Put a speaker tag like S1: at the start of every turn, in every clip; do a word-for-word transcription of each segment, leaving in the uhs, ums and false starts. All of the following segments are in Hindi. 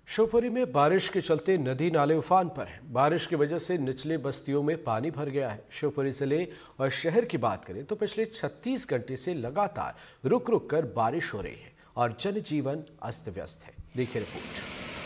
S1: शिवपुरी में बारिश के चलते नदी नाले उफान पर हैं। बारिश की वजह से निचले बस्तियों में पानी भर गया है। शिवपुरी जिले और शहर की बात करें तो पिछले छत्तीस घंटे से लगातार रुक रुक कर बारिश हो रही है और जनजीवन अस्त व्यस्त है। देखिए रिपोर्ट।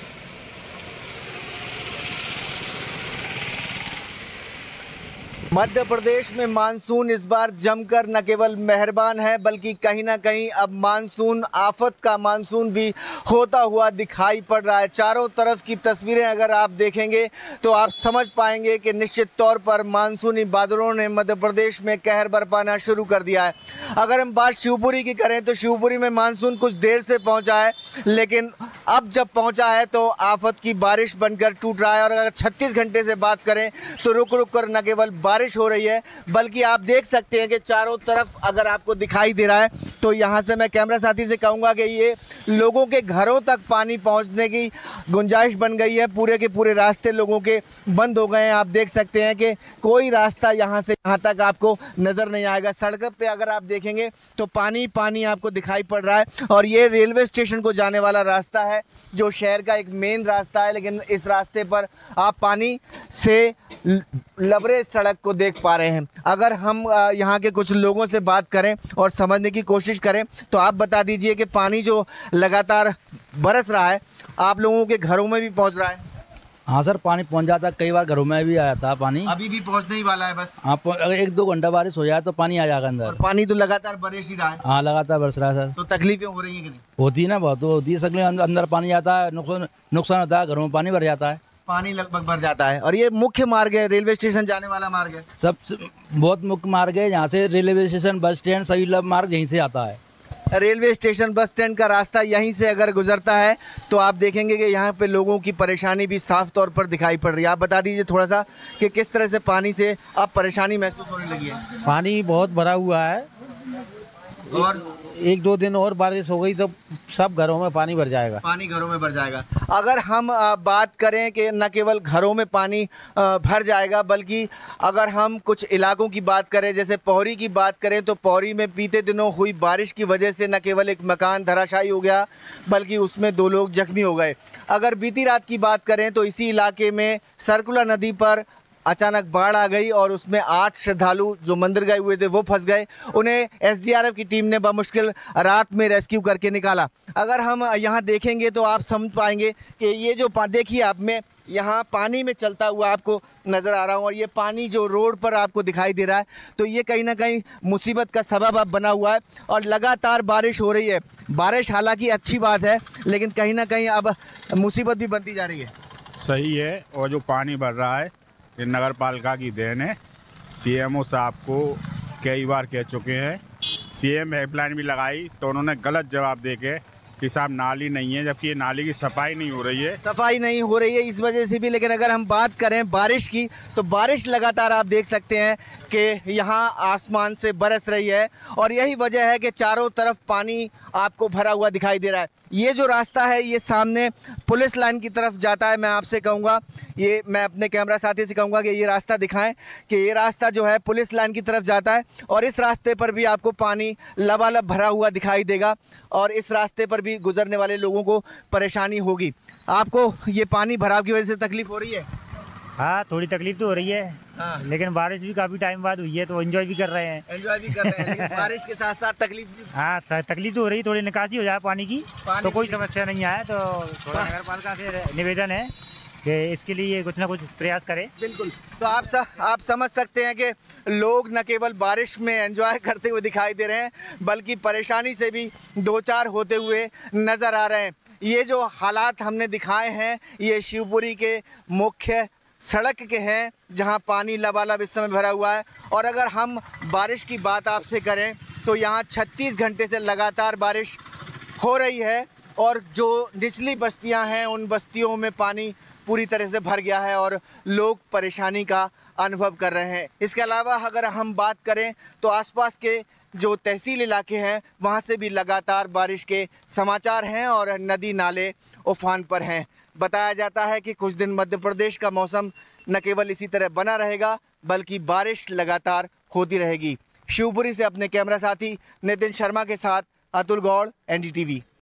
S2: मध्य प्रदेश में मानसून इस बार जमकर न केवल मेहरबान है बल्कि कहीं ना कहीं अब मानसून आफत का मानसून भी होता हुआ दिखाई पड़ रहा है। चारों तरफ की तस्वीरें अगर आप देखेंगे तो आप समझ पाएंगे कि निश्चित तौर पर मानसूनी बादलों ने मध्य प्रदेश में कहर बरपाना शुरू कर दिया है। अगर हम बात शिवपुरी की करें तो शिवपुरी में मानसून कुछ देर से पहुँचा है, लेकिन अब जब पहुँचा है तो आफत की बारिश बनकर टूट रहा है। और अगर छत्तीस घंटे से बात करें तो रुक रुक कर न केवल बारिश हो रही है बल्कि आप देख सकते हैं कि चारों तरफ अगर आपको दिखाई दे रहा है तो यहाँ से मैं कैमरा साथी से कहूँगा कि ये लोगों के घरों तक पानी पहुँचने की गुंजाइश बन गई है। पूरे के पूरे रास्ते लोगों के बंद हो गए हैं। आप देख सकते हैं कि कोई रास्ता यहाँ से यहाँ तक आपको नज़र नहीं आएगा। सड़क पे अगर आप देखेंगे तो पानी पानी आपको दिखाई पड़ रहा है। और ये रेलवे स्टेशन को जाने वाला रास्ता है जो शहर का एक मेन रास्ता है, लेकिन इस रास्ते पर आप पानी से लबरे सड़क को देख पा रहे हैं। अगर हम यहाँ के कुछ लोगों से बात करें और समझने की कोशिश करें तो आप बता दीजिए कि पानी जो लगातार बरस रहा है आप लोगों के घरों में भी पहुँच रहा है?
S3: हाँ सर, पानी पहुँच जाता है, कई बार घरों में भी आया था पानी।
S2: अभी भी पहुँचने ही वाला है बस।
S3: आप अगर एक दो घंटा बारिश हो जाए तो पानी आ जाएगा अंदर।
S2: और पानी तो लगातार बरस ही रहा है।
S3: हाँ, लगातार बरस रहा है सर।
S2: तो तकलीफें हो रही हैं कि नहीं?
S3: होती है ना, बहुत होती है। सगले अंदर पानी आता है, नुकसान नुकसान होता है, घरों में पानी भर जाता है।
S2: पानी लगभग भर जाता है। और ये मुख्य मार्ग है, रेलवे स्टेशन जाने वाला मार्ग है।
S3: सब बहुत मुख्य मार्ग है, यहाँ से रेलवे स्टेशन, बस स्टैंड, सभी मार्ग यहीं से आता है।
S2: रेलवे स्टेशन बस स्टैंड का रास्ता यहीं से अगर गुजरता है तो आप देखेंगे कि यहाँ पे लोगों की परेशानी भी साफ तौर पर दिखाई पड़ रही है। आप बता दीजिए थोड़ा सा कि किस तरह से पानी से अब परेशानी महसूस होने लगी है?
S4: पानी बहुत भरा हुआ है और एक दो दिन और बारिश हो गई तो सब घरों में पानी भर जाएगा।
S2: पानी घरों में भर जाएगा। अगर हम बात करें कि न केवल घरों में पानी भर जाएगा बल्कि अगर हम कुछ इलाकों की बात करें, जैसे पौरी की बात करें तो पौरी में बीते दिनों हुई बारिश की वजह से न केवल एक मकान धराशायी हो गया बल्कि उसमें दो लोग जख्मी हो गए। अगर बीती रात की बात करें तो इसी इलाके में सरकुला नदी पर अचानक बाढ़ आ गई और उसमें आठ श्रद्धालु जो मंदिर गए हुए थे वो फंस गए। उन्हें एस डी आर एफ की टीम ने बमुश्किल रात में रेस्क्यू करके निकाला। अगर हम यहाँ देखेंगे तो आप समझ पाएंगे कि ये जो देखिए आप में यहाँ पानी में चलता हुआ आपको नज़र आ रहा हूँ और ये पानी जो रोड पर आपको दिखाई दे रहा है तो ये कहीं ना कहीं मुसीबत का सबब अब बना हुआ है। और लगातार बारिश हो रही है। बारिश हालांकि अच्छी बात है लेकिन कहीं ना कहीं अब मुसीबत भी बनती जा रही है।
S5: सही है। और जो पानी भर रहा है ये नगर पालिका की देन है। सी एम ओ साहब को कई बार कह चुके हैं, सी एम हेल्पलाइन भी लगाई तो उन्होंने गलत जवाब देके कि साहब नाली नहीं है, जबकि ये नाली की सफाई नहीं हो रही है।
S2: सफाई नहीं हो रही है इस वजह से भी। लेकिन अगर हम बात करें बारिश की तो बारिश लगातार आप देख सकते हैं कि यहाँ आसमान से बरस रही है और यही वजह है कि चारों तरफ पानी आपको भरा हुआ दिखाई दे रहा है। ये जो रास्ता है ये सामने पुलिस लाइन की तरफ जाता है। मैं आपसे कहूँगा, ये मैं अपने कैमरा साथी से कहूँगा कि ये रास्ता दिखाएं कि ये रास्ता जो है पुलिस लाइन की तरफ जाता है और इस रास्ते पर भी आपको पानी लबालब भरा हुआ दिखाई देगा और इस रास्ते पर भी गुजरने वाले लोगों को परेशानी होगी। आपको ये पानी भराव की वजह से तकलीफ हो रही है?
S6: हाँ, थोड़ी तकलीफ तो हो रही है। हाँ। लेकिन बारिश भी काफी टाइम बाद हुई है तो एंजॉय भी कर रहे हैं।
S2: एंजॉय भी कर रहे हैं लेकिन बारिश के साथ साथ तकलीफ भी।
S6: हाँ, तकलीफ तो हो रही है। थोड़ी निकासी हो जाए पानी की पानी तो कोई समस्या नहीं आए। तो थोड़ा नगर पालिका से निवेदन है कि इसके लिए कुछ ना कुछ प्रयास करें।
S2: बिल्कुल। तो आप स, आप समझ सकते हैं कि लोग न केवल बारिश में एंजॉय करते हुए दिखाई दे रहे हैं बल्कि परेशानी से भी दो चार होते हुए नज़र आ रहे हैं। ये जो हालात हमने दिखाए हैं ये शिवपुरी के मुख्य सड़क के हैं जहां पानी लबालब इस समय भरा हुआ है। और अगर हम बारिश की बात आपसे करें तो यहाँ छत्तीस घंटे से लगातार बारिश हो रही है और जो निचली बस्तियां हैं उन बस्तियों में पानी पूरी तरह से भर गया है और लोग परेशानी का अनुभव कर रहे हैं। इसके अलावा अगर हम बात करें तो आसपास के जो तहसील इलाके हैं वहाँ से भी लगातार बारिश के समाचार हैं और नदी नाले उफान पर हैं। बताया जाता है कि कुछ दिन मध्य प्रदेश का मौसम न केवल इसी तरह बना रहेगा बल्कि बारिश लगातार होती रहेगी। शिवपुरी से अपने कैमरा साथी नितिन शर्मा के साथ Atul Gaur, N D T we.